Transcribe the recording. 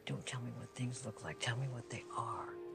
Don't tell me what things look like. Tell me what they are.